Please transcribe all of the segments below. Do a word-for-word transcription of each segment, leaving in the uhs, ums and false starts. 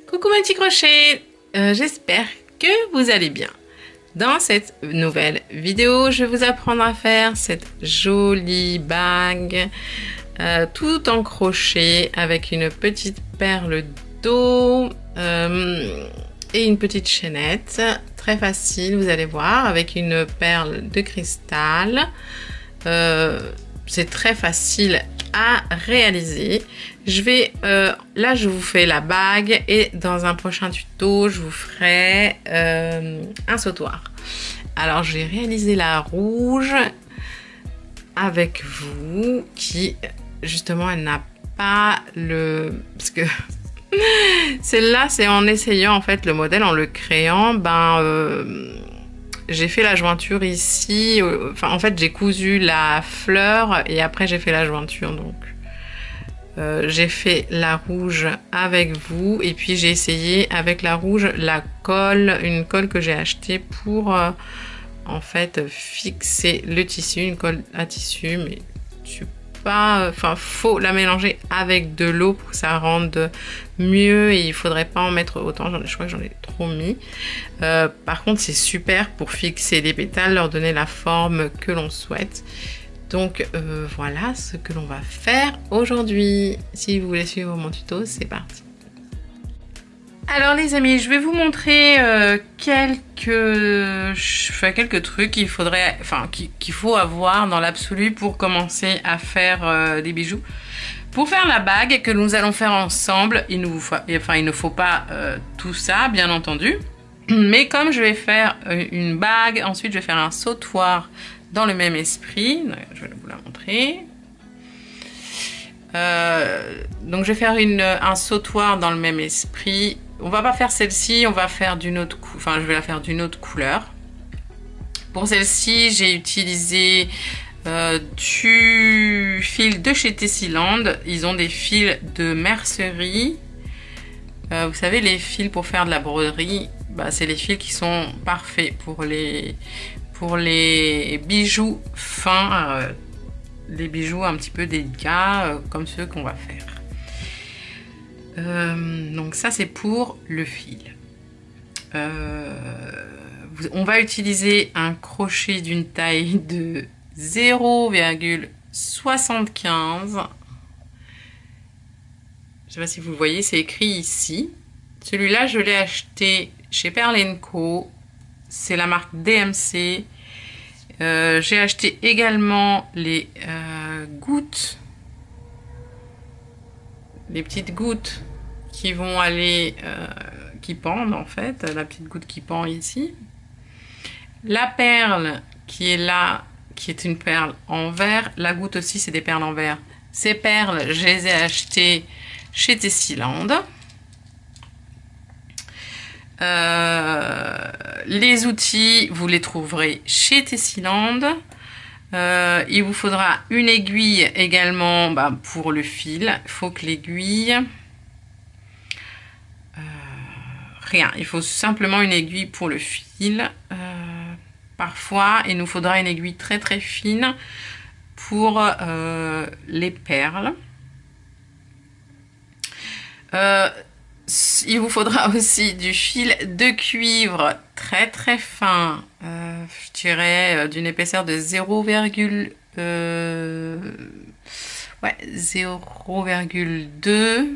Coucou mes petits crochets, euh, j'espère que vous allez bien. Dans cette nouvelle vidéo, je vais vous apprendre à faire cette jolie bague euh, tout en crochet avec une petite perle d'eau euh, et une petite chaînette. Très facile, vous allez voir, avec une perle de cristal. Euh, c'est très facile à réaliser. Je vais euh, là je vous fais la bague et dans un prochain tuto je vous ferai euh, un sautoir. Alors j'ai réalisé la rouge avec vous qui justement elle n'a pas le parce que celle-là c'est en essayant en fait le modèle, en le créant, ben euh, j'ai fait la jointure ici, enfin en fait j'ai cousu la fleur et après j'ai fait la jointure, donc euh, j'ai fait la rouge avec vous et puis j'ai essayé avec la rouge la colle, une colle que j'ai achetée pour euh, en fait fixer le tissu, une colle à tissu, mais je pas, enfin faut la mélanger avec de l'eau pour que ça rende mieux et il faudrait pas en mettre autant, je crois que j'en ai trop mis. Euh, par contre c'est super pour fixer les pétales, leur donner la forme que l'on souhaite. Donc euh, voilà ce que l'on va faire aujourd'hui. Si vous voulez suivre mon tuto, c'est parti. Alors les amis, je vais vous montrer euh, quelques, enfin, quelques trucs qu'il faudrait, enfin qu'il faut avoir dans l'absolu pour commencer à faire euh, des bijoux. Pour faire la bague que nous allons faire ensemble, il, nous faut, enfin, il ne faut pas euh, tout ça, bien entendu. Mais comme je vais faire une bague, ensuite je vais faire un sautoir dans le même esprit. Je vais vous la montrer. Euh, donc je vais faire une, un sautoir dans le même esprit. On va pas faire celle-ci, on va faire d'une autre, enfin je vais la faire d'une autre couleur. Pour celle-ci, j'ai utilisé euh, du fil de chez Tessiland. Ils ont des fils de mercerie. Euh, vous savez, les fils pour faire de la broderie, bah, c'est les fils qui sont parfaits pour les, pour les bijoux fins, euh, les bijoux un petit peu délicats, euh, comme ceux qu'on va faire. Euh, donc ça c'est pour le fil. Euh, on va utiliser un crochet d'une taille de zéro virgule soixante-quinze. Je sais pas si vous le voyez, c'est écrit ici. Celui-là je l'ai acheté chez Perle Co. C'est la marque D M C. Euh, j'ai acheté également les euh, gouttes, les petites gouttes qui vont aller, euh, qui pendent en fait, la petite goutte qui pend ici. La perle qui est là, qui est une perle en verre. La goutte aussi, c'est des perles en verre. Ces perles, je les ai achetées chez Tessiland. Euh, les outils, vous les trouverez chez Tessiland. Euh, il vous faudra une aiguille également, bah, pour le fil. Il faut que l'aiguille... Euh, rien, il faut simplement une aiguille pour le fil. Euh, parfois, il nous faudra une aiguille très très fine pour euh, les perles. Euh, il vous faudra aussi du fil de cuivre très très fin, euh, je dirais d'une épaisseur de zéro virgule deux.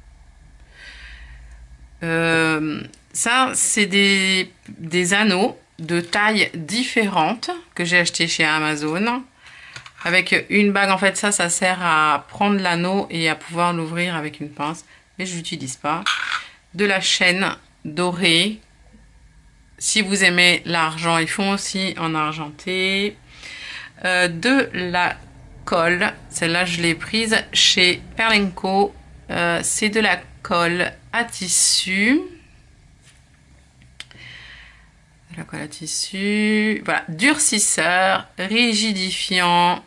Euh, ça, c'est des, des anneaux de tailles différentes que j'ai acheté chez Amazon. Avec une bague, en fait, ça, ça sert à prendre l'anneau et à pouvoir l'ouvrir avec une pince. Mais je l'utilise pas. De la chaîne dorée. Si vous aimez l'argent, ils font aussi en argenté. Euh, de la colle. Celle-là, je l'ai prise chez Perle Co. Euh, c'est de la colle à tissu. De la colle à tissu. Voilà. Durcisseur, rigidifiant,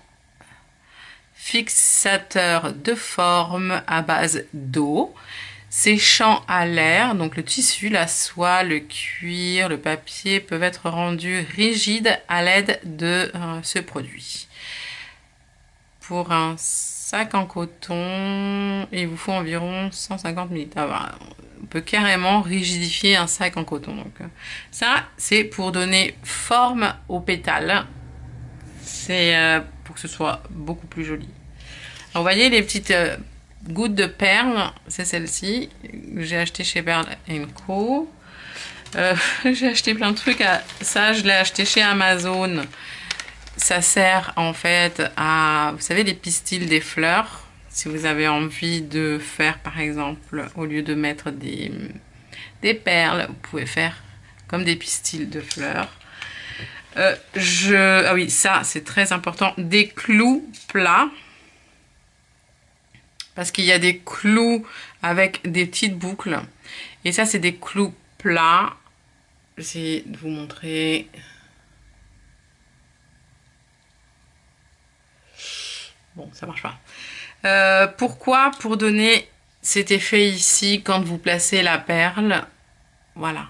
fixateur de forme à base d'eau. Séchant à l'air, donc le tissu, la soie, le cuir, le papier peuvent être rendus rigides à l'aide de euh, ce produit. Pour un sac en coton et il vous faut environ cent cinquante millilitres. Ah, voilà. On peut carrément rigidifier un sac en coton. Donc, ça, c'est pour donner forme au pétale. C'est euh, pour que ce soit beaucoup plus joli. Alors, vous voyez les petites euh, gouttes de perles, c'est celle-ci que j'ai acheté chez Pearl and Co. Euh, j'ai acheté plein de trucs. À... Ça, je l'ai acheté chez Amazon. Ça sert en fait à, vous savez, les pistils des fleurs. Si vous avez envie de faire, par exemple, au lieu de mettre des, des perles, vous pouvez faire comme des pistils de fleurs. Euh, je, ah oui, ça, c'est très important. Des clous plats. Parce qu'il y a des clous avec des petites boucles. Et ça, c'est des clous plats. J'essaie de vous montrer. Bon, ça marche pas. Euh, pourquoi? Pour donner cet effet ici quand vous placez la perle. Voilà.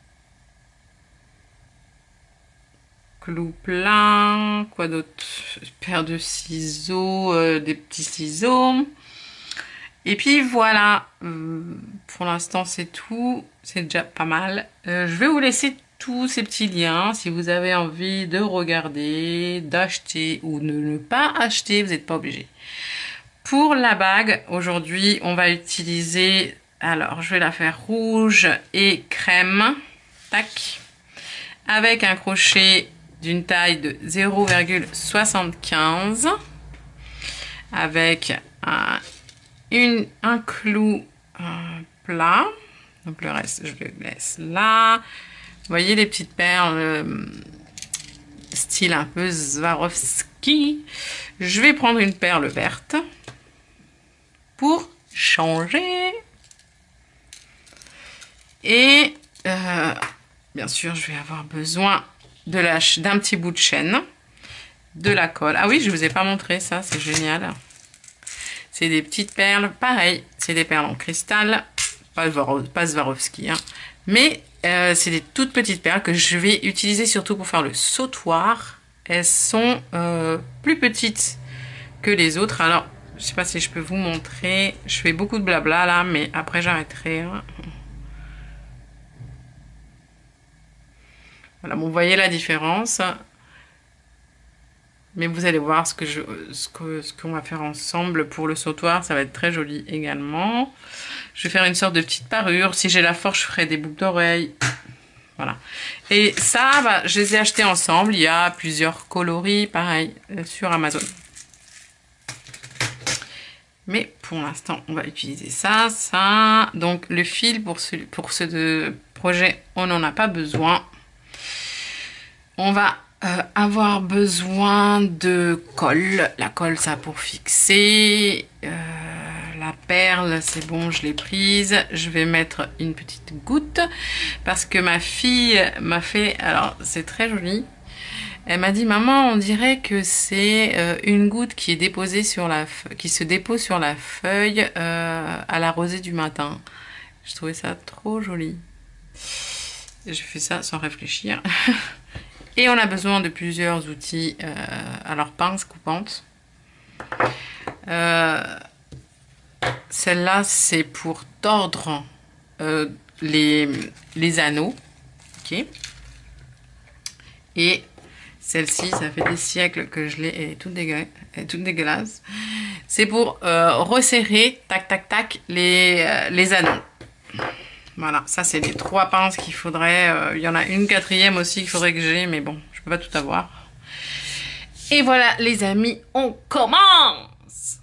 Clou plein. Quoi d'autre? Paire de ciseaux, euh, des petits ciseaux. Et puis voilà. Euh, pour l'instant, c'est tout. C'est déjà pas mal. Euh, je vais vous laisser tous ces petits liens. Si vous avez envie de regarder, d'acheter ou de ne pas acheter, vous n'êtes pas obligé. Pour la bague, aujourd'hui, on va utiliser, alors je vais la faire rouge et crème, tac, avec un crochet d'une taille de zéro virgule soixante-quinze, avec un, une, un clou un plat, donc le reste, je le laisse là. Vous voyez les petites perles, euh, style un peu Swarovski. Je vais prendre une perle verte. Pour changer. Et euh, bien sûr, je vais avoir besoin de la d'un petit bout de chaîne, de la colle. Ah oui, je vous ai pas montré ça, c'est génial. C'est des petites perles, pareil, c'est des perles en cristal, pas, pas Swarovski, hein, mais euh, c'est des toutes petites perles que je vais utiliser surtout pour faire le sautoir. Elles sont euh, plus petites que les autres, alors je sais pas si je peux vous montrer. Je fais beaucoup de blabla là, mais après j'arrêterai. Voilà, bon, vous voyez la différence. Mais vous allez voir ce que je, ce que, ce qu'on va faire ensemble pour le sautoir. Ça va être très joli également. Je vais faire une sorte de petite parure. Si j'ai la force, je ferai des boucles d'oreilles. Voilà. Et ça, bah, je les ai achetés ensemble. Il y a plusieurs coloris, pareil, sur Amazon. Mais pour l'instant, on va utiliser ça, ça. Donc, le fil, pour ce, pour ce projet, on n'en a pas besoin. On va euh, avoir besoin de colle. La colle, ça pour fixer. Euh, la perle, c'est bon, je l'ai prise. Je vais mettre une petite goutte parce que ma fille m'a fait... Alors, c'est très joli. Elle m'a dit, maman, on dirait que c'est euh, une goutte qui est déposée sur la qui se dépose sur la feuille euh, à la rosée du matin. Je trouvais ça trop joli. J'ai fait ça sans réfléchir. Et on a besoin de plusieurs outils. Euh, alors, pince coupante. Euh, Celle-là, c'est pour tordre euh, les, les anneaux. Ok. Et celle-ci, ça fait des siècles que je l'ai, elle est toute, dégueu, elle est toute dégueulasse. C'est pour euh, resserrer, tac, tac, tac, les, euh, les anneaux. Voilà, ça c'est les trois pinces qu'il faudrait. Euh, il y en a une quatrième aussi qu'il faudrait que j'ai, mais bon, je peux pas tout avoir. Et voilà, les amis, on commence!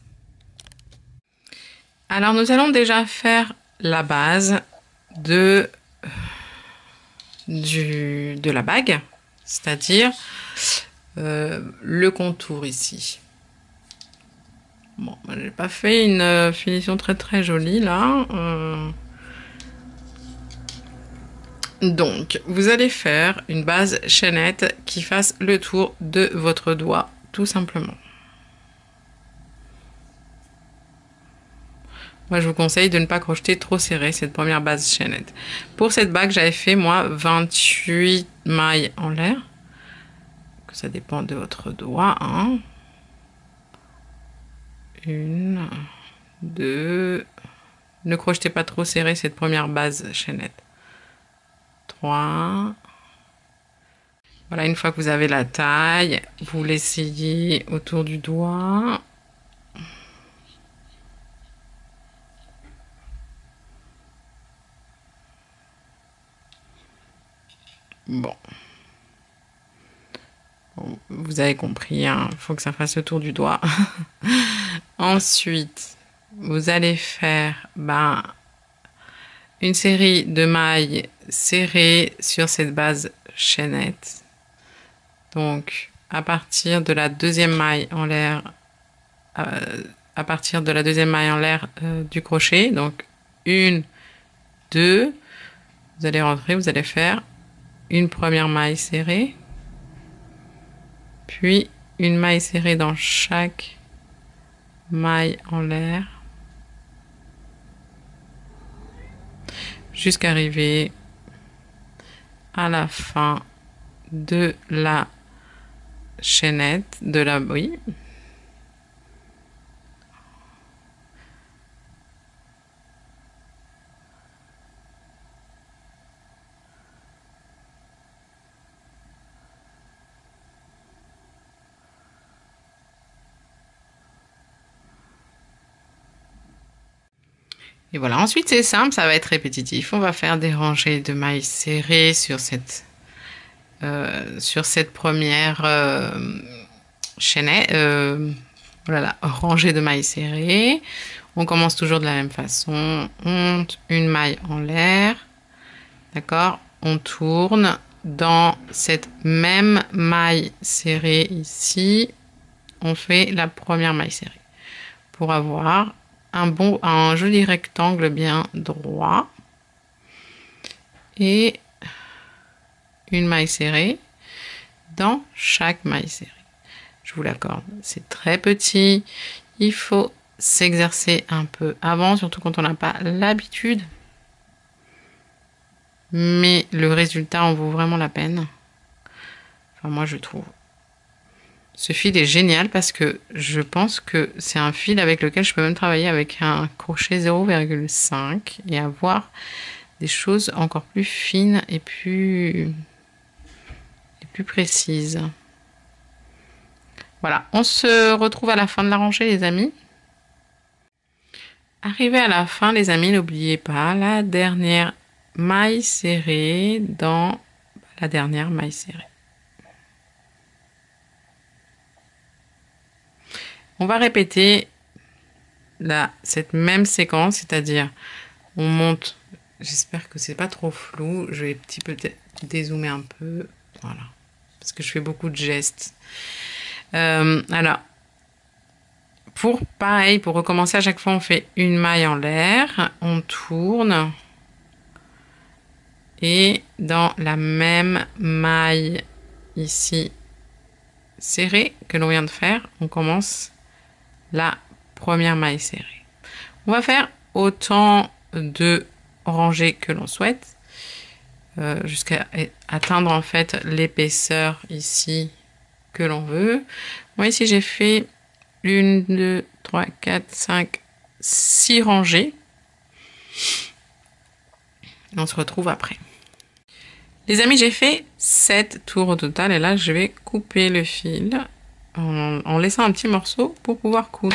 Alors, nous allons déjà faire la base de, du, de la bague, c'est-à-dire euh, le contour ici. Bon, j'ai pas fait une euh, finition très très jolie là. Euh... Donc, vous allez faire une base chaînette qui fasse le tour de votre doigt, tout simplement. Moi, je vous conseille de ne pas crocheter trop serré cette première base chaînette. Pour cette bague, j'avais fait, moi, vingt-huit mailles en l'air. Ça dépend de votre doigt, hein. Une, deux. Ne crochetez pas trop serré cette première base chaînette. Trois. Voilà, une fois que vous avez la taille, vous l'essayez autour du doigt. Bon. Bon, vous avez compris, il hein, faut que ça fasse le tour du doigt. Ensuite, vous allez faire ben, une série de mailles serrées sur cette base chaînette. Donc, à partir de la deuxième maille en l'air, euh, à partir de la deuxième maille en l'air euh, du crochet, donc une, deux, vous allez rentrer, vous allez faire une première maille serrée, puis une maille serrée dans chaque maille en l'air, jusqu'à arriver à la fin de la chaînette, de la oui. Et voilà, ensuite c'est simple, ça va être répétitif. On va faire des rangées de mailles serrées sur cette, euh, sur cette première euh, chaînette, euh, voilà, rangée de mailles serrées. On commence toujours de la même façon. On monte une maille en l'air, d'accord? On tourne dans cette même maille serrée ici. On fait la première maille serrée pour avoir un bon, un joli rectangle bien droit et une maille serrée dans chaque maille serrée. Je vous l'accorde, c'est très petit. Il faut s'exercer un peu avant, surtout quand on n'a pas l'habitude. Mais le résultat en vaut vraiment la peine. Enfin, moi, je trouve. Ce fil est génial parce que je pense que c'est un fil avec lequel je peux même travailler avec un crochet zéro virgule cinq et avoir des choses encore plus fines et plus, et plus précises. Voilà, on se retrouve à la fin de la rangée, les amis. Arrivé à la fin, les amis, n'oubliez pas la dernière maille serrée dans la dernière maille serrée. On va répéter là, cette même séquence, c'est-à-dire on monte, j'espère que c'est pas trop flou, je vais un petit peu dézoomer un peu, voilà, parce que je fais beaucoup de gestes. Euh, alors, pour pareil, pour recommencer à chaque fois, on fait une maille en l'air, on tourne, et dans la même maille ici serrée que l'on vient de faire, on commence la première maille serrée. On va faire autant de rangées que l'on souhaite euh, jusqu'à atteindre en fait l'épaisseur ici que l'on veut. Moi ici j'ai fait une, deux, trois, quatre, cinq, six rangées. On se retrouve après. Les amis, j'ai fait sept tours au total et là je vais couper le fil en, en laissant un petit morceau pour pouvoir coudre.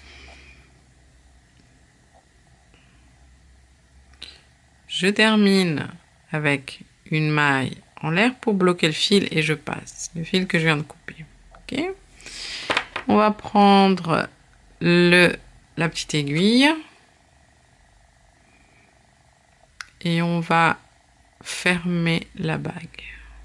Je termine avec une maille en l'air pour bloquer le fil et je passe le fil que je viens de couper. Ok. On va prendre le, la petite aiguille et on va fermer la bague,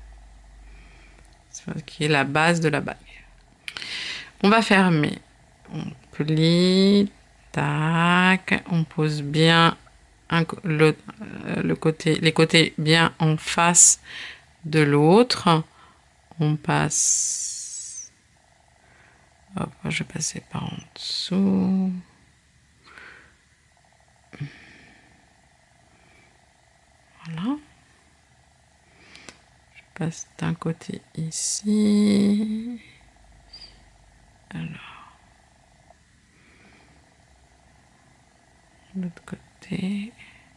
ce qui est la base de la bague. On va fermer, on plie, tac, on pose bien un, le, le côté, les côtés bien en face de l'autre. On passe, hop, je vais passer par en dessous. Voilà. Je passe d'un côté ici. Alors. l'autre côté,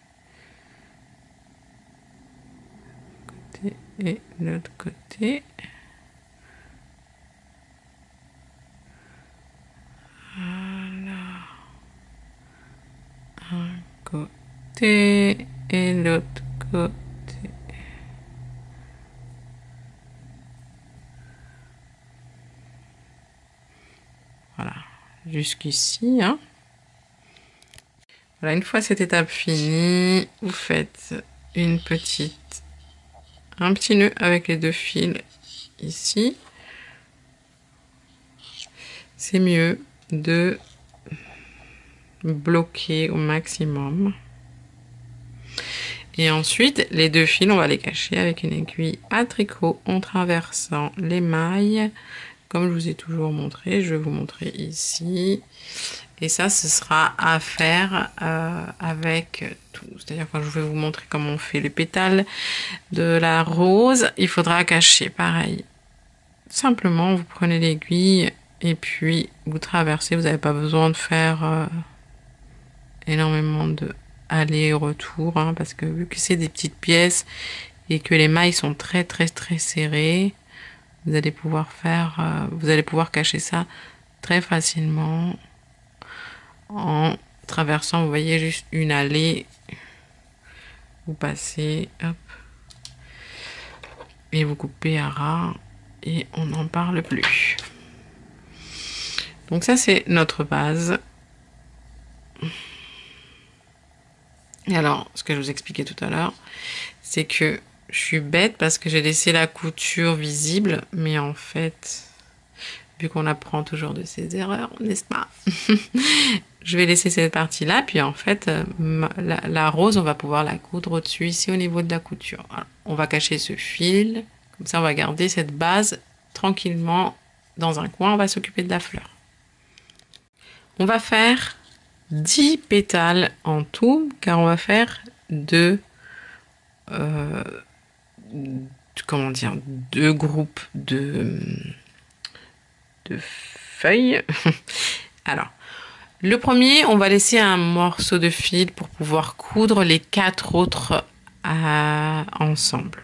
côté et l'autre côté. Voilà, un côté et l'autre côté. Voilà, jusqu'ici, hein. Voilà, une fois cette étape finie, vous faites une petite, un petit nœud avec les deux fils ici. C'est mieux de bloquer au maximum. Et ensuite, les deux fils, on va les cacher avec une aiguille à tricot en traversant les mailles. Comme je vous ai toujours montré, je vais vous montrer ici. Et ça, ce sera à faire euh, avec tout. C'est-à-dire quand je vais vous montrer comment on fait les pétales de la rose, il faudra cacher pareil. Simplement, vous prenez l'aiguille et puis vous traversez. Vous n'avez pas besoin de faire euh, énormément de aller-retour, hein, parce que vu que c'est des petites pièces et que les mailles sont très très très serrées, vous allez pouvoir faire, euh, vous allez pouvoir cacher ça très facilement en traversant, vous voyez, juste une allée. Vous passez, hop, et vous coupez à ras et on n'en parle plus. Donc ça, c'est notre base. Et alors, ce que je vous expliquais tout à l'heure, c'est que je suis bête parce que j'ai laissé la couture visible, mais en fait, vu qu'on apprend toujours de ses erreurs, n'est-ce pas? Je vais laisser cette partie-là, puis en fait, la, la rose, on va pouvoir la coudre au-dessus, ici au niveau de la couture. Alors, on va cacher ce fil, comme ça on va garder cette base tranquillement dans un coin, on va s'occuper de la fleur. On va faire dix pétales en tout, car on va faire deux, euh, comment dire, deux groupes de, de feuilles. Alors, le premier, on va laisser un morceau de fil pour pouvoir coudre les quatre autres euh, ensemble.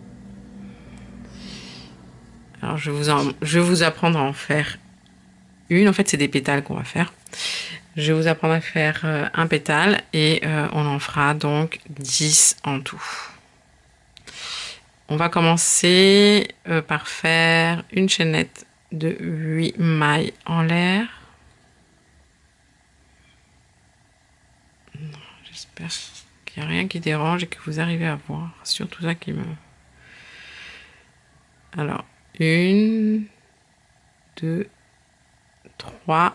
Alors, je vais vous, en, je vais vous apprendre à en faire une. En fait, c'est des pétales qu'on va faire. Je vais vous apprendre à faire euh, un pétale et euh, on en fera donc dix en tout. On va commencer euh, par faire une chaînette de huit mailles en l'air. J'espère qu'il n'y a rien qui dérange et que vous arrivez à voir. C'est surtout ça qui me... Alors, une, deux, trois,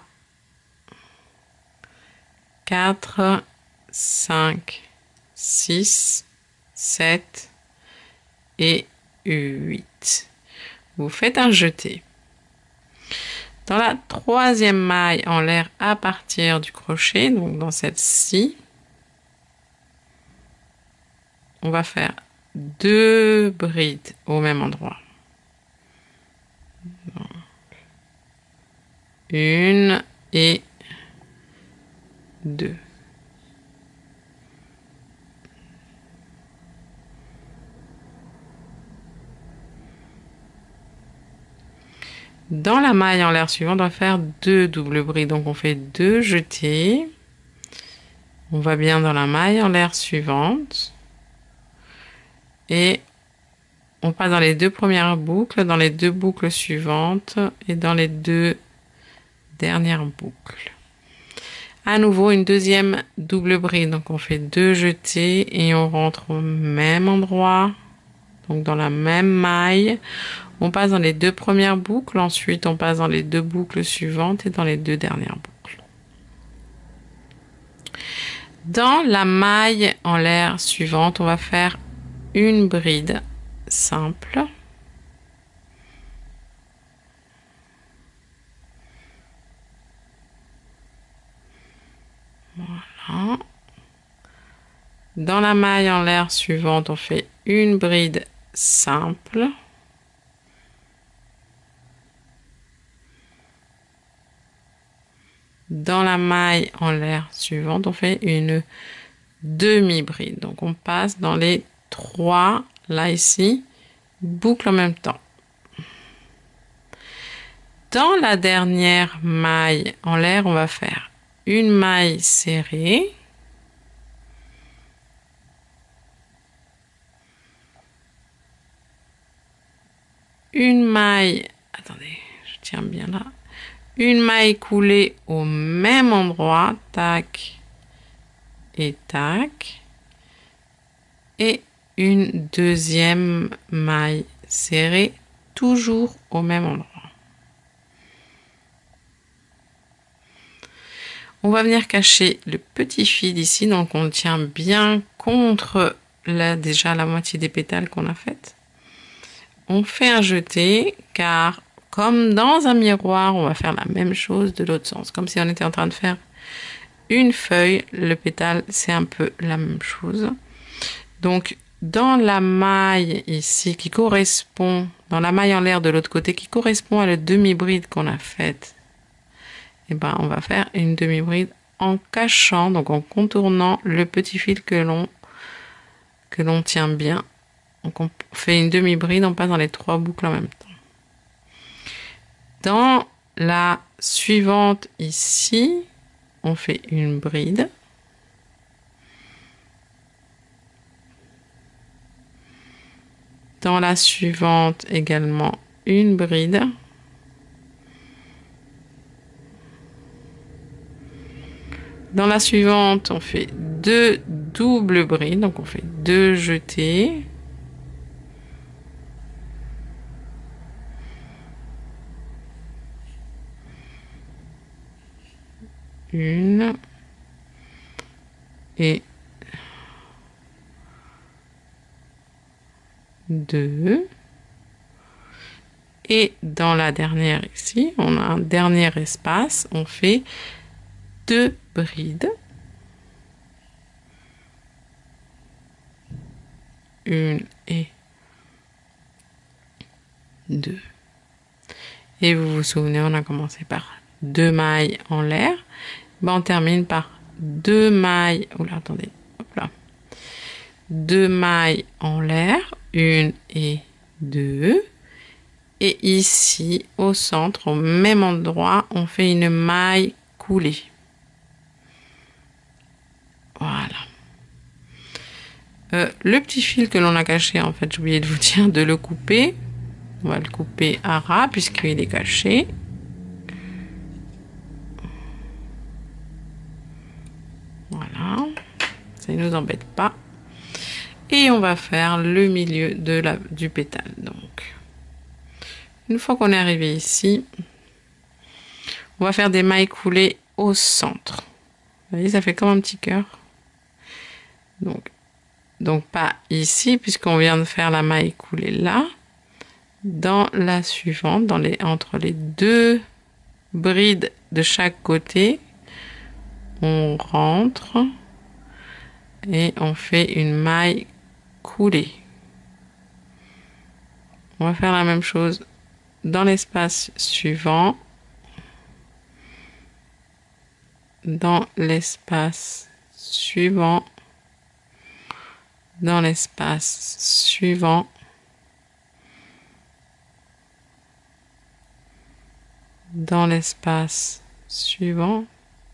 quatre, cinq, six, sept et huit. Vous faites un jeté. Dans la troisième maille en l'air à partir du crochet, donc dans celle-ci, on va faire deux brides au même endroit. Donc, une et deux. Dans la maille en l'air suivante, on va faire deux doubles brides. Donc on fait deux jetés. On va bien dans la maille en l'air suivante. Et on passe dans les deux premières boucles, dans les deux boucles suivantes et dans les deux dernières boucles. À nouveau, une deuxième double bride. Donc on fait deux jetés et on rentre au même endroit. Donc dans la même maille. On passe dans les deux premières boucles, ensuite on passe dans les deux boucles suivantes et dans les deux dernières boucles. Dans la maille en l'air suivante, on va faire une bride simple. Voilà. Dans la maille en l'air suivante, on fait une bride simple. dans la maille en l'air suivante, on fait une demi-bride. Donc on passe dans les trois, là ici, boucles en même temps. Dans la dernière maille en l'air, on va faire une maille serrée, une maille, attendez, je tiens bien là, une maille coulée au même endroit, tac et tac, et une deuxième maille serrée, toujours au même endroit. On va venir cacher le petit fil ici, donc on tient bien contre là déjà la moitié des pétales qu'on a faites. On fait un jeté, car comme dans un miroir, on va faire la même chose de l'autre sens, comme si on était en train de faire une feuille. Le pétale, c'est un peu la même chose. Donc dans la maille ici qui correspond, dans la maille en l'air de l'autre côté qui correspond à la demi-bride qu'on a faite, et eh ben on va faire une demi-bride en cachant, donc en contournant le petit fil que l'on que l'on tient bien. Donc on fait une demi-bride, on passe dans les trois boucles en même temps. Dans la suivante ici, on fait une bride. Dans la suivante également une bride. Dans la suivante, on fait deux doubles brides, donc on fait deux jetés. Une et deux. Et dans la dernière ici, on a un dernier espace, on fait deux brides. Une et deux. Et vous vous souvenez, on a commencé par deux mailles en l'air. Ben, on termine par deux mailles. Oula, attendez. Hop là. Deux mailles en l'air. Une et deux. Et ici, au centre, au même endroit, on fait une maille coulée. Voilà. Euh, le petit fil que l'on a caché, en fait, j'ai oublié de vous dire de le couper. On va le couper à ras puisqu'il est caché. Voilà. Ça ne nous embête pas. Et on va faire le milieu de la, du pétale. Donc, une fois qu'on est arrivé ici, on va faire des mailles coulées au centre. Vous voyez, ça fait comme un petit cœur. Donc, donc pas ici, puisqu'on vient de faire la maille coulée là. Dans la suivante, dans les, entre les deux brides de chaque côté, on rentre et on fait une maille coulée. On va faire la même chose dans l'espace suivant, dans l'espace suivant, dans l'espace suivant, dans l'espace suivant.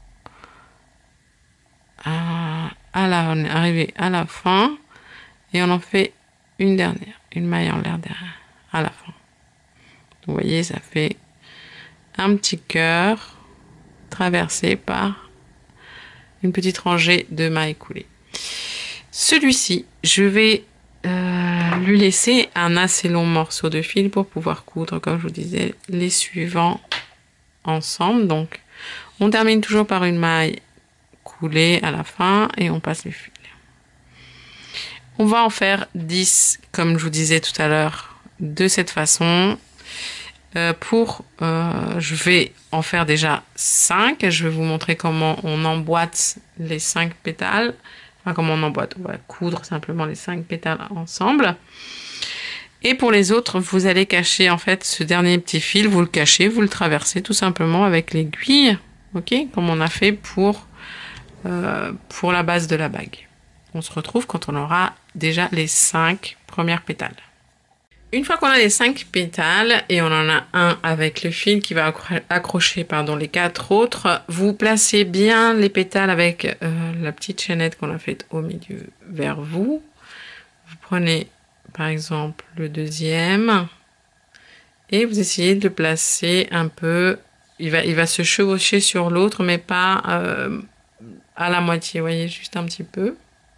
À, à la, on est arrivé à la fin et on en fait une dernière, une maille en l'air derrière, à la fin. Vous voyez, ça fait un petit cœur traversé par une petite rangée de mailles coulées. Celui-ci, je vais euh, lui laisser un assez long morceau de fil pour pouvoir coudre, comme je vous disais, les suivants ensemble. Donc, on termine toujours par une maille coulée à la fin et on passe les fils. On va en faire dix, comme je vous disais tout à l'heure, de cette façon. Euh, pour, euh, je vais en faire déjà cinq. Je vais vous montrer comment on emboîte les cinq pétales. Enfin, comment on emboîte. On va coudre simplement les cinq pétales ensemble. Et pour les autres, vous allez cacher en fait ce dernier petit fil. Vous le cachez, vous le traversez tout simplement avec l'aiguille ok, comme on a fait pour, euh, pour la base de la bague. On se retrouve quand on aura déjà les cinq premières pétales. Une fois qu'on a les cinq pétales et on en a un avec le fil qui va accrocher pardon, les quatre autres, vous placez bien les pétales avec euh, la petite chaînette qu'on a faite au milieu vers vous. Vous prenez par exemple le deuxième et vous essayez de le placer un peu. Il va, il va se chevaucher sur l'autre mais pas euh, à la moitié, vous voyez, juste un petit peu.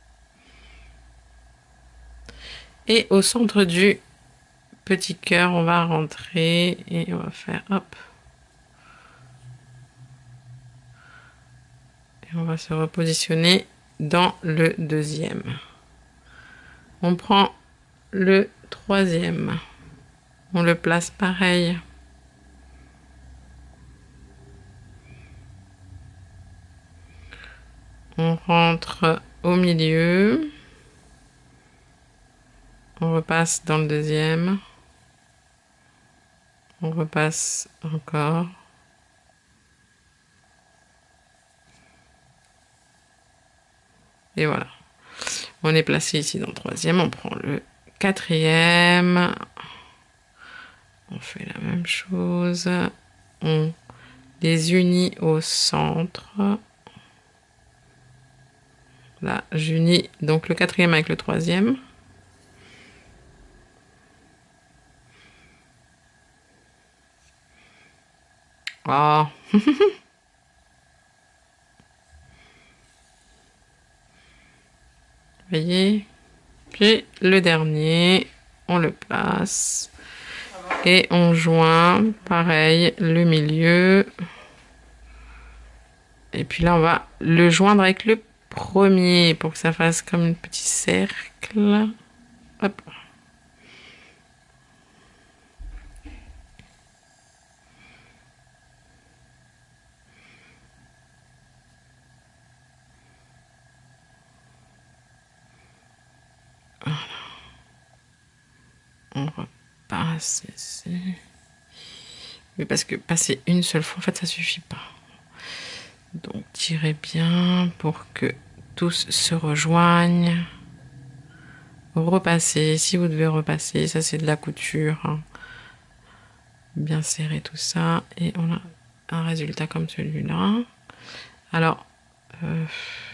Et au centre du petit cœur, on va rentrer et on va faire hop. Et on va se repositionner dans le deuxième. On prend le troisième. On le place pareil. On rentre au milieu. On repasse dans le deuxième. On repasse encore. Et voilà. On est placé ici dans le troisième. On prend le quatrième. On fait la même chose. On les unit au centre. Là, j'unis donc le quatrième avec le troisième. Oh. Voyez, puis le dernier, on le place et on joint pareil le milieu. Et puis là, on va le joindre avec le premier pour que ça fasse comme un petit cercle. Hop. Voilà. On repasse ici. Mais parce que passer une seule fois, en fait, ça suffit pas. Donc, tirez bien pour que tous se rejoignent. Repassez, si vous devez repasser, ça c'est de la couture. Hein. Bien serrer tout ça et on a un résultat comme celui-là. Alors, euh,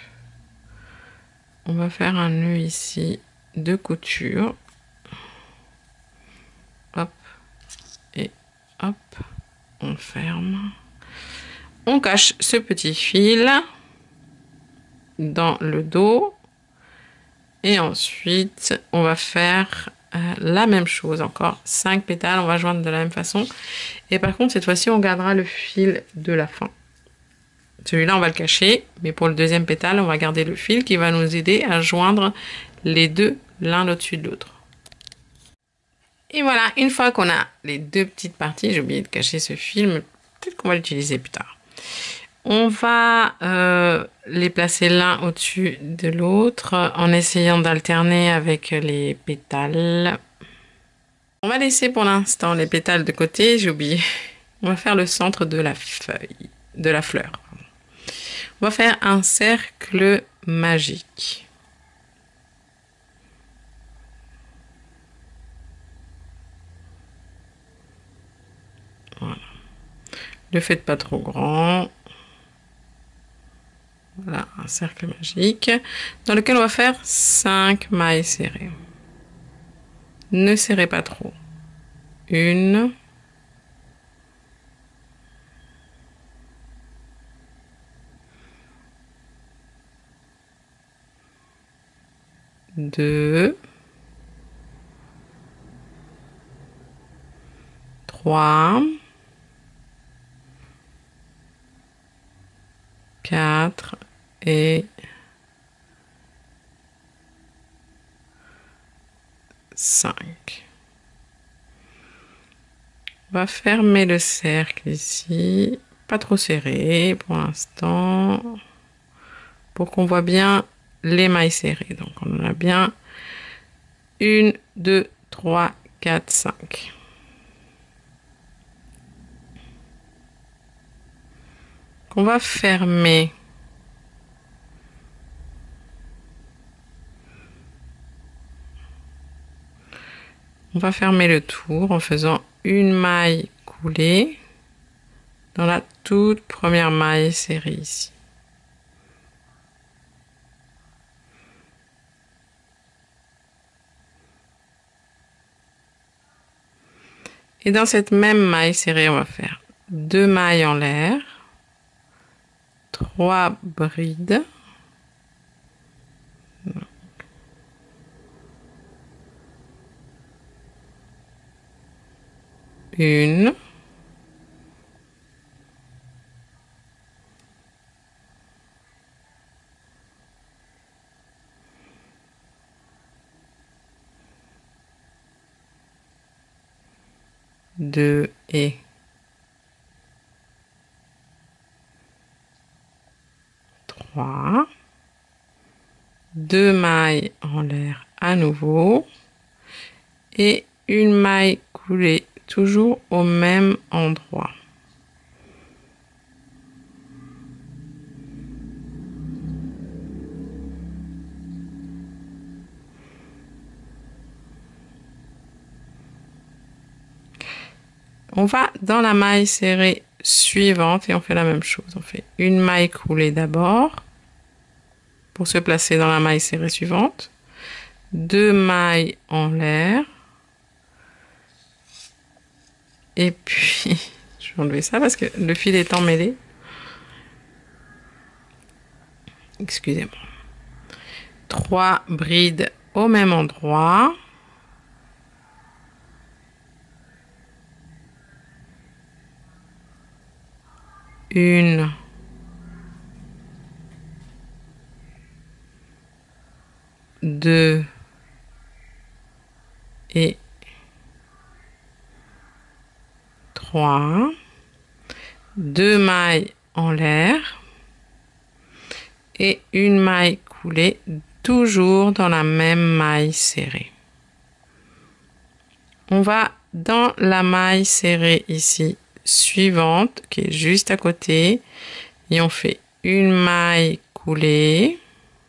on va faire un nœud ici de couture. Hop, et hop, on ferme. On cache ce petit fil dans le dos. Et ensuite, on va faire euh, la même chose encore. cinq pétales, on va joindre de la même façon. Et par contre, cette fois-ci, on gardera le fil de la fin. Celui-là, on va le cacher. Mais pour le deuxième pétale, on va garder le fil qui va nous aider à joindre les deux l'un au-dessus de l'autre. Et voilà, une fois qu'on a les deux petites parties, j'ai oublié de cacher ce fil, mais peut-être qu'on va l'utiliser plus tard. On va euh, les placer l'un au-dessus de l'autre en essayant d'alterner avec les pétales. On va laisser pour l'instant les pétales de côté, j'ai oublié. On va faire le centre de la feuille, de la fleur. On va faire un cercle magique. Voilà. Ne faites pas trop grand. Voilà, un cercle magique dans lequel on va faire cinq mailles serrées. Ne serrez pas trop. Une. Deux. Trois. Quatre. Et cinq. On va fermer le cercle ici, pas trop serré pour l'instant, pour qu'on voit bien les mailles serrées. Donc on en a bien une, deux, trois, quatre, cinq. qu'on va fermer. On va fermer le tour en faisant une maille coulée dans la toute première maille serrée ici. Et dans cette même maille serrée, on va faire deux mailles en l'air, trois brides, une, deux et trois, deux mailles en l'air à nouveau et une maille coulée toujours au même endroit. On va dans la maille serrée suivante et on fait la même chose. On fait une maille coulée d'abord pour se placer dans la maille serrée suivante. Deux mailles en l'air. Et puis, je vais enlever ça parce que le fil est emmêlé. Excusez-moi. Trois brides au même endroit. Une. Deux. Et trois. Deux mailles en l'air. Et une maille coulée toujours dans la même maille serrée. On va dans la maille serrée ici suivante qui est juste à côté et on fait une maille coulée,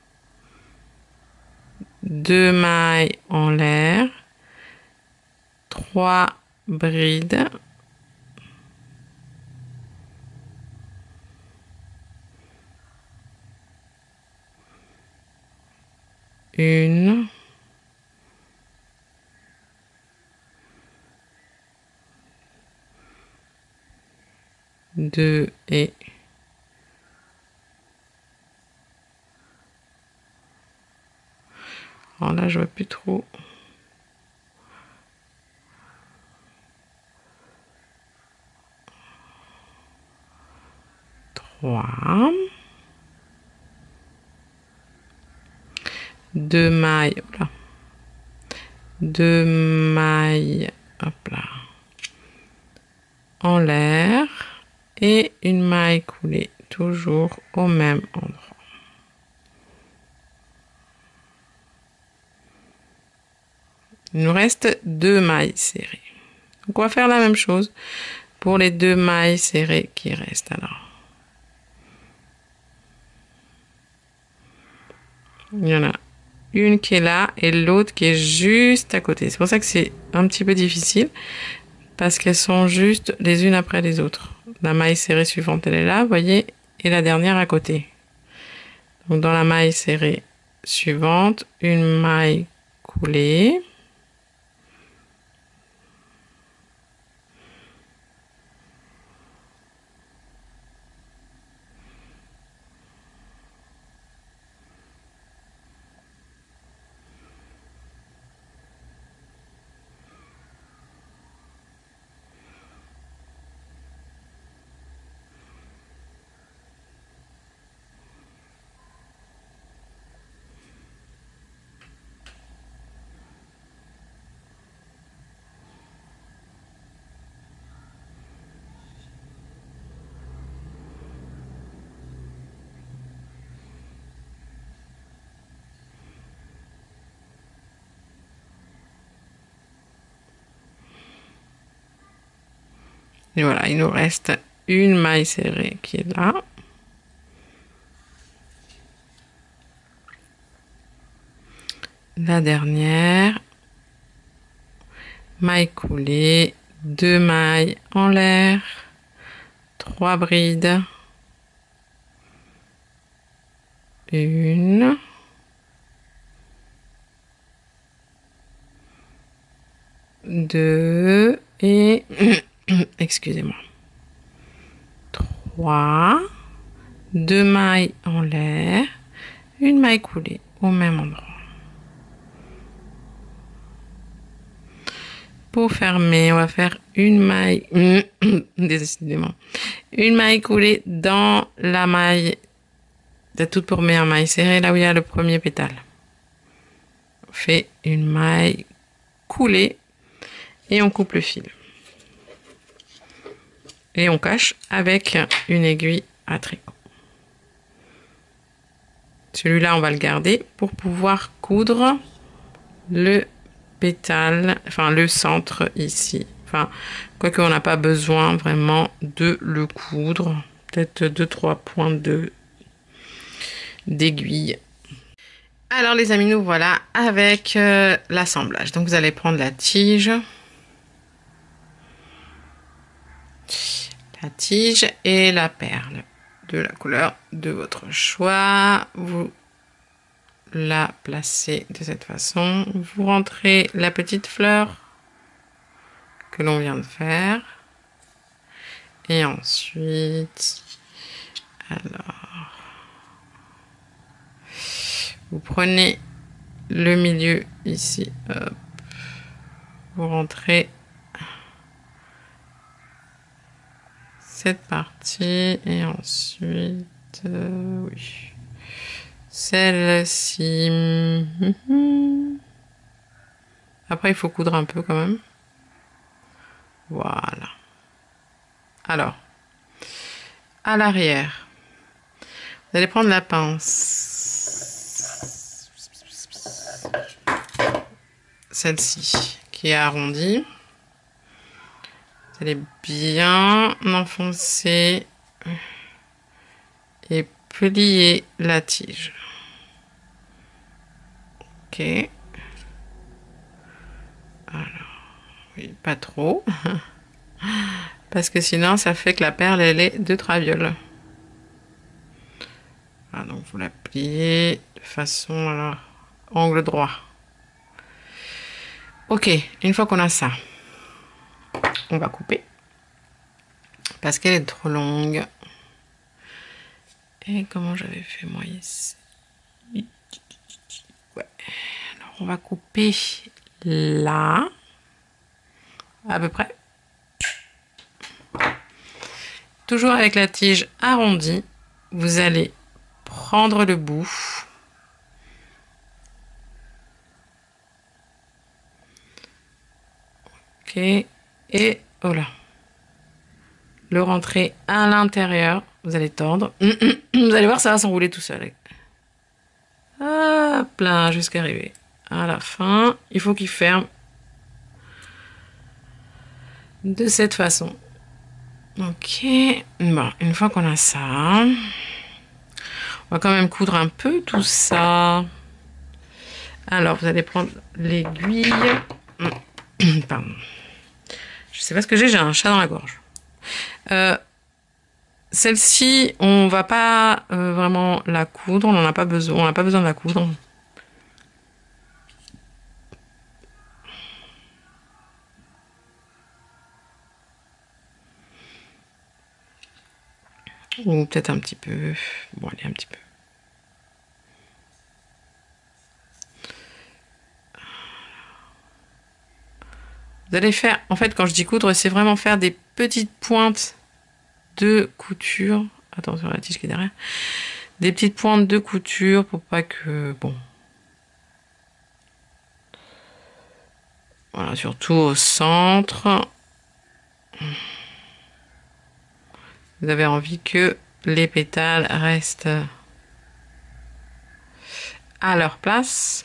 deux mailles en l'air, trois brides, une, deux et alors là je vois plus trop. Trois, deux mailles, hop là. Deux mailles, hop là, en l'air et une maille coulée toujours au même endroit. Il nous reste deux mailles serrées. Donc on va faire la même chose pour les deux mailles serrées qui restent alors. Il y en a une qui est là et l'autre qui est juste à côté. C'est pour ça que c'est un petit peu difficile parce qu'elles sont juste les unes après les autres. La maille serrée suivante, elle est là, vous voyez, et la dernière à côté. Donc dans la maille serrée suivante, une maille coulée. Et voilà, il nous reste une maille serrée qui est là. la dernière. Maille coulée, deux mailles en l'air, trois brides, une, deux et excusez-moi, trois, deux mailles en l'air, une maille coulée au même endroit. Pour fermer, on va faire une maille, décidément, une maille coulée dans la maille, la toute première maille serrée, là où il y a le premier pétale. On fait une maille coulée et on coupe le fil. Et on cache avec une aiguille à tricot. Celui-là, on va le garder pour pouvoir coudre le pétale, enfin le centre ici. Enfin, quoique on n'a pas besoin vraiment de le coudre. Peut-être deux trois points de d'aiguille. Alors les amis, nous voilà avec euh, l'assemblage. Donc vous allez prendre la tige. La tige et la perle de la couleur de votre choix. Vous la placez de cette façon. Vous rentrez la petite fleur que l'on vient de faire. Et ensuite, alors, vous prenez le milieu ici. Hop, vous rentrez cette partie et ensuite, euh, oui. Celle-ci. Après, il faut coudre un peu quand même. Voilà. Alors, à l'arrière, vous allez prendre la pince. Celle-ci, qui est arrondie. Vous allez bien enfoncer et plier la tige. Ok. Alors, oui, pas trop. Parce que sinon, ça fait que la perle, elle est de traviole. Voilà, donc vous la pliez de façon alors, angle droit. Ok, une fois qu'on a ça, on va couper. Parce qu'elle est trop longue. Et comment j'avais fait moi ici? Ouais. Alors on va couper là. À peu près. Toujours avec la tige arrondie, vous allez prendre le bout. Ok. Et voilà. Le rentrer à l'intérieur. Vous allez tordre. Vous allez voir, ça va s'enrouler tout seul. Hop là, jusqu'à arriver à la fin. Il faut qu'il ferme de cette façon. Ok. Bon, une fois qu'on a ça, on va quand même coudre un peu tout ça. Alors, vous allez prendre l'aiguille. Pardon. Je sais pas ce que j'ai, j'ai un chat dans la gorge. Euh, Celle-ci, on va pas euh, vraiment la coudre, on n'en a pas besoin, on n'a pas besoin de la coudre. Ou peut-être un petit peu. Bon, allez, un petit peu. Vous allez faire, en fait, quand je dis coudre, c'est vraiment faire des petites pointes de couture. Attention à la tige qui est derrière. Des petites pointes de couture pour pas que... Bon. Voilà, surtout au centre. Vous avez envie que les pétales restent à leur place.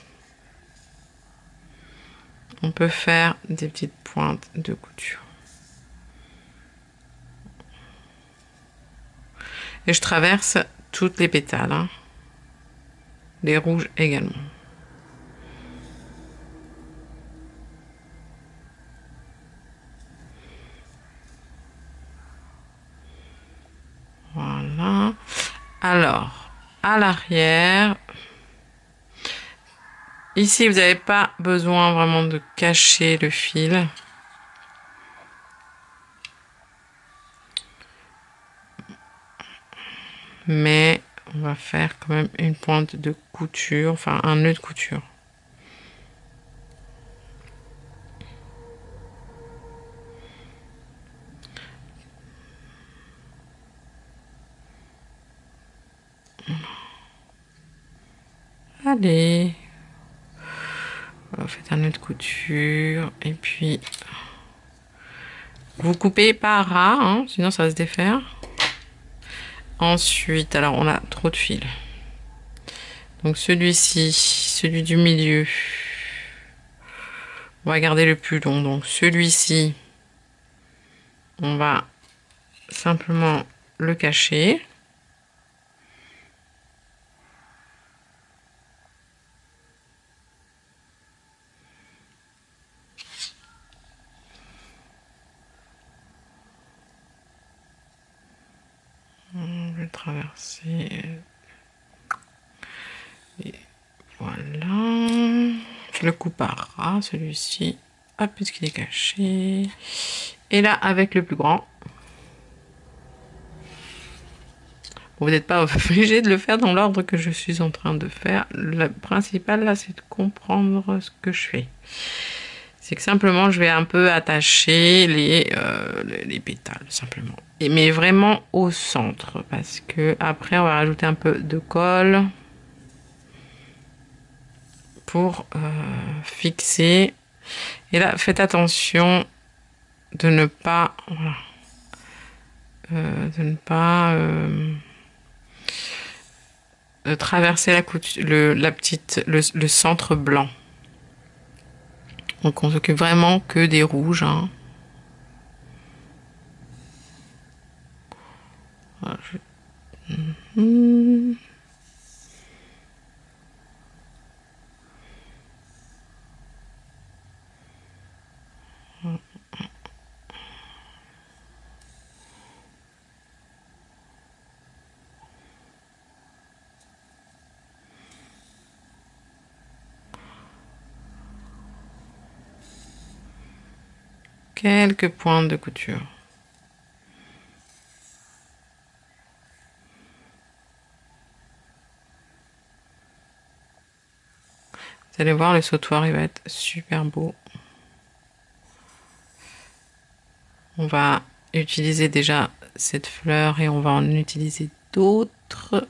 On peut faire des petites pointes de couture. Et je traverse toutes les pétales, hein. Les rouges également. l'arrière, ici, vous n'avez pas besoin vraiment de cacher le fil. Mais on va faire quand même une pointe de couture, enfin un nœud de couture. Allez, vous faites un nœud de couture et puis vous coupez par ras, hein, sinon ça va se défaire. Ensuite, alors on a trop de fil. Donc celui-ci, celui du milieu, on va garder le plus long. Donc celui-ci, on va simplement le cacher. On va traverser. Et voilà. Je le coupe par ras, celui-ci. Hop, puisqu'il est caché. Et là, avec le plus grand. Vous n'êtes pas obligé de le faire dans l'ordre que je suis en train de faire. Le principal, là, c'est de comprendre ce que je fais. C'est que simplement, je vais un peu attacher les, euh, les pétales, simplement. Et, mais vraiment au centre, parce que après, on va rajouter un peu de colle pour euh, fixer. Et là, faites attention de ne pas, voilà, euh, de ne pas euh, de traverser la couture, le, la petite, le, le centre blanc. Donc on s'occupe vraiment que des rouges. Hein. Voilà, je... mmh. Quelques pointes de couture. Vous allez voir, le sautoir, il va être super beau. On va utiliser déjà cette fleur et on va en utiliser d'autres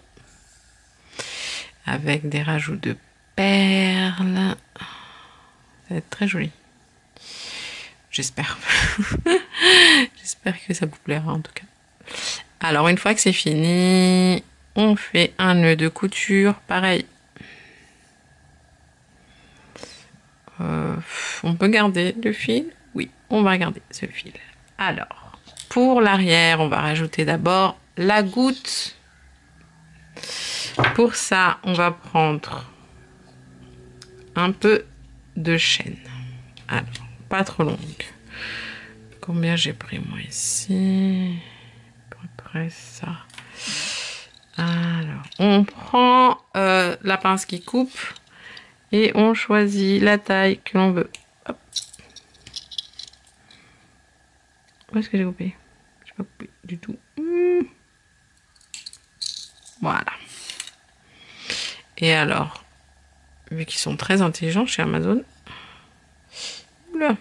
avec des rajouts de perles. Ça va être très joli. J'espère. J'espère que ça vous plaira en tout cas. Alors une fois que c'est fini, on fait un nœud de couture pareil. Euh, on peut garder le fil? Oui, on va garder ce fil. Alors, pour l'arrière, on va rajouter d'abord la goutte. Pour ça, on va prendre un peu de chaîne. Alors, pas trop longue. Combien j'ai pris moi ici? À peu près ça. Alors, on prend euh, la pince qui coupe et on choisit la taille que l'on veut. Hop. Où est-ce que j'ai coupé? Je n'ai pas coupé du tout. Mmh. Voilà. Et alors, vu qu'ils sont très intelligents chez Amazon, oula,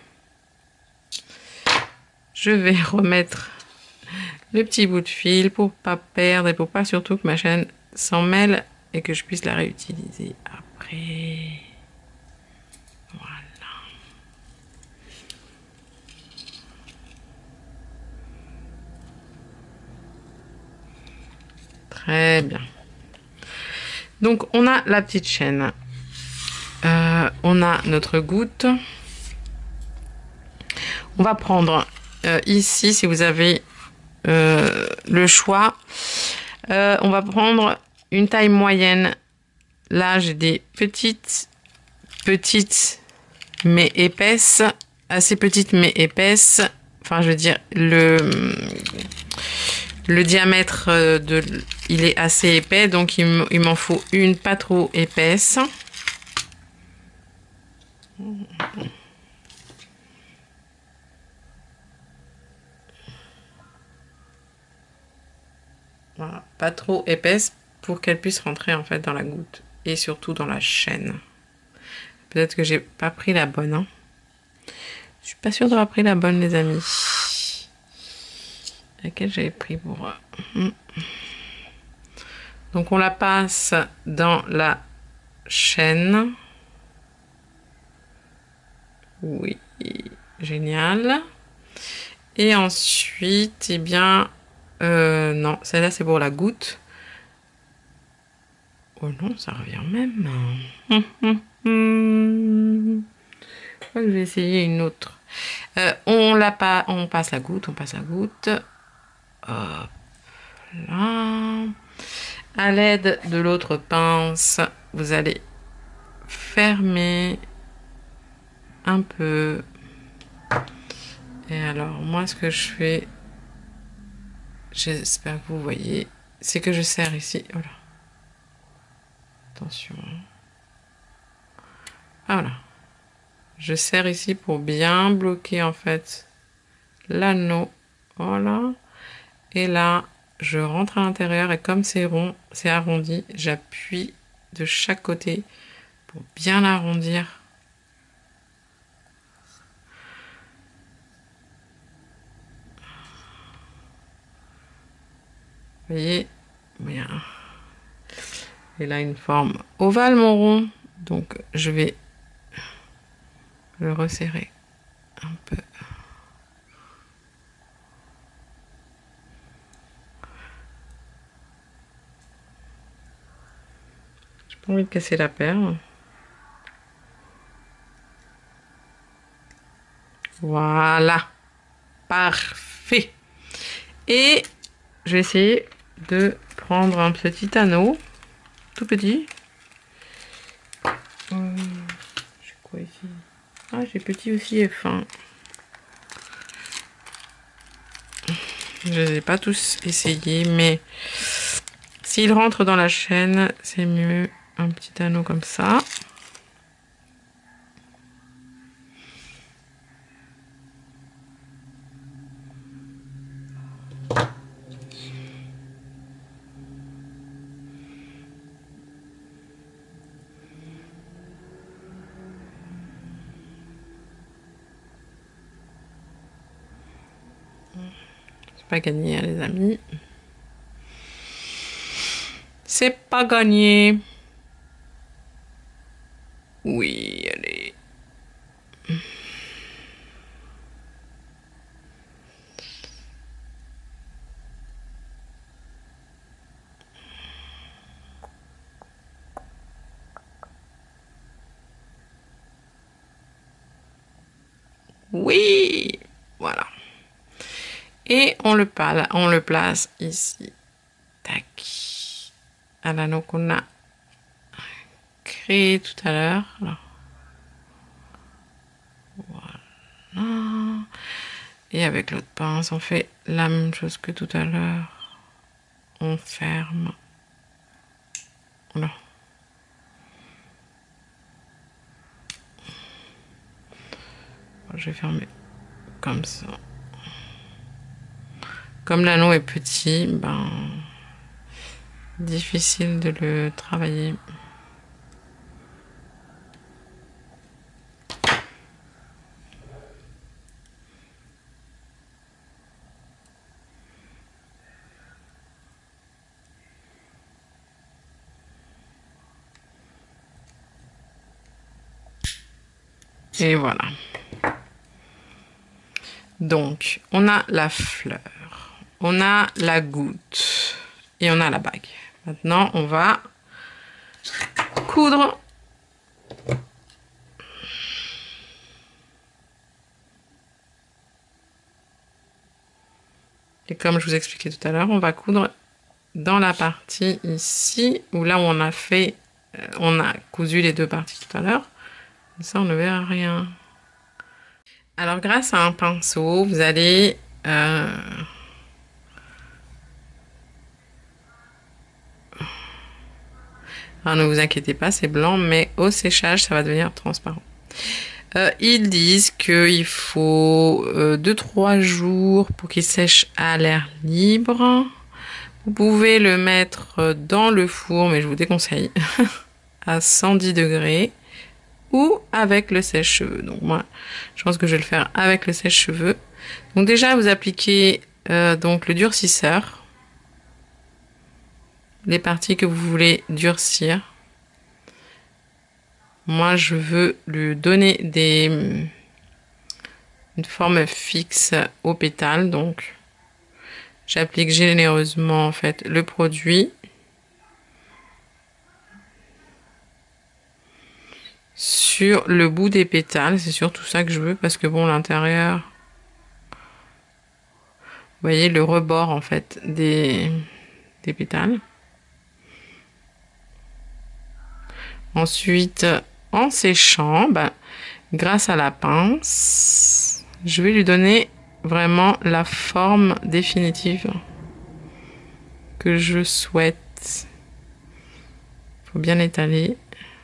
je vais remettre le petit bout de fil pour pas perdre et pour pas surtout que ma chaîne s'en mêle et que je puisse la réutiliser après. Voilà. Très bien. Donc on a la petite chaîne. Euh, on a notre goutte. On va prendre euh, ici, si vous avez euh, le choix, euh, on va prendre une taille moyenne. Là, j'ai des petites, petites mais épaisses, assez petites mais épaisses. Enfin, je veux dire, le, le diamètre de, il est assez épais, donc il m'en faut une pas trop épaisse. Voilà, pas trop épaisse pour qu'elle puisse rentrer en fait dans la goutte et surtout dans la chaîne. Peut-être que j'ai pas pris la bonne. Hein. Je suis pas sûre d'avoir pris la bonne, les amis. Laquelle j'avais pris pour. Donc on la passe dans la chaîne. Oui, génial. Et ensuite, eh bien, euh, non, celle-là c'est pour la goutte. Oh non, ça revient même. Je crois que je vais essayer une autre. Euh, on la pas, on passe la goutte, on passe la goutte. Hop là. À l'aide de l'autre pince, vous allez fermer un peu. Et alors, moi, ce que je fais, j'espère que vous voyez, c'est que je serre ici. Voilà. Attention. Ah, voilà. Je serre ici pour bien bloquer en fait l'anneau. Voilà. Et là, je rentre à l'intérieur et comme c'est rond, c'est arrondi, j'appuie de chaque côté pour bien l'arrondir. Vous voyez, bien. Et là, une forme ovale, mon rond. Donc, je vais le resserrer un peu. J'ai pas envie de casser la perle. Voilà. Parfait. Et je vais essayer de prendre un petit anneau. Tout petit. Euh, j'ai quoi ici? Ah, j'ai petit aussi et fin. Je ne les ai pas tous essayés, mais s'ils rentrent dans la chaîne, c'est mieux un petit anneau comme ça. C'est pas gagné, hein, les amis. C'est pas gagné. Oui, allez. Oui, voilà. Et on le, pala, on le place ici. Tac. À l'anneau qu'on a créé tout à l'heure. Voilà. Et avec l'autre pince, on fait la même chose que tout à l'heure. On ferme. Voilà. Je vais fermer comme ça. Comme l'anneau est petit, ben difficile de le travailler. Et voilà. Donc, on a la fleur, on a la goutte et on a la bague. Maintenant, on va coudre. Et comme je vous expliquais tout à l'heure, on va coudre dans la partie ici, où là où on a fait, on a cousu les deux parties tout à l'heure. Ça, on ne verra rien. Alors, grâce à un pinceau, vous allez... Euh, Alors ne vous inquiétez pas, c'est blanc, mais au séchage, ça va devenir transparent. Euh, ils disent qu'il faut deux trois jours pour qu'il sèche à l'air libre. Vous pouvez le mettre dans le four, mais je vous déconseille, à cent dix degrés ou avec le sèche-cheveux. Donc moi, je pense que je vais le faire avec le sèche-cheveux. Donc déjà, vous appliquez euh, donc le durcisseur, les parties que vous voulez durcir. Moi, je veux lui donner des, une forme fixe au pétale, donc j'applique généreusement en fait le produit sur le bout des pétales. C'est surtout ça que je veux parce que bon, l'intérieur, vous voyez le rebord en fait des, des pétales. Ensuite, en séchant, ben, grâce à la pince, je vais lui donner vraiment la forme définitive que je souhaite. Il faut bien étaler.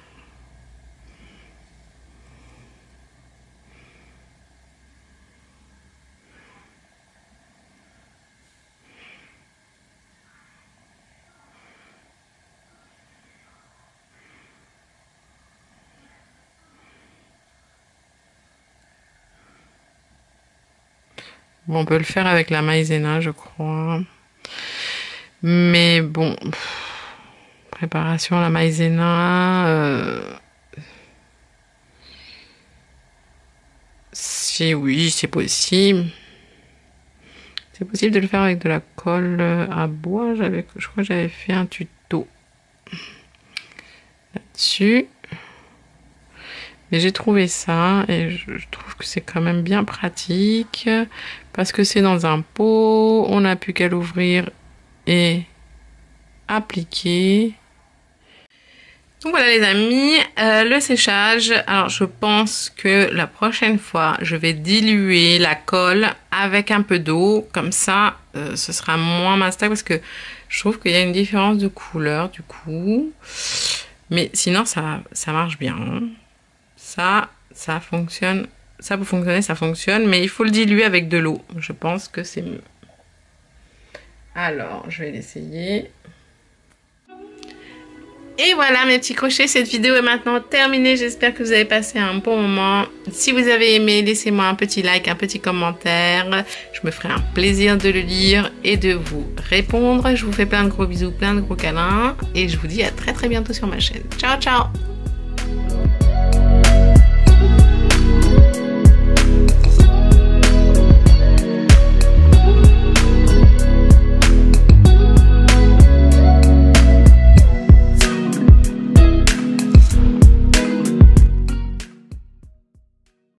Bon, on peut le faire avec la maïzena, je crois. Mais bon, préparation à la maïzena. Euh, si oui, c'est possible. C'est possible de le faire avec de la colle à bois. J'avais, je crois que j'avais fait un tuto là-dessus. Mais j'ai trouvé ça et je, je trouve que c'est quand même bien pratique parce que c'est dans un pot, on n'a plus qu'à l'ouvrir et appliquer. Donc voilà les amis, euh, le séchage. Alors je pense que la prochaine fois, je vais diluer la colle avec un peu d'eau. Comme ça, euh, ce sera moins mastac parce que je trouve qu'il y a une différence de couleur du coup. Mais sinon, ça, ça marche bien. Ça, ça fonctionne. Ça peut fonctionner, ça fonctionne. Mais il faut le diluer avec de l'eau. Je pense que c'est mieux. Alors, je vais l'essayer. Et voilà mes petits crochets, cette vidéo est maintenant terminée. J'espère que vous avez passé un bon moment. Si vous avez aimé, laissez-moi un petit like, un petit commentaire. Je me ferai un plaisir de le lire et de vous répondre. Je vous fais plein de gros bisous, plein de gros câlins. Et je vous dis à très très bientôt sur ma chaîne. Ciao, ciao!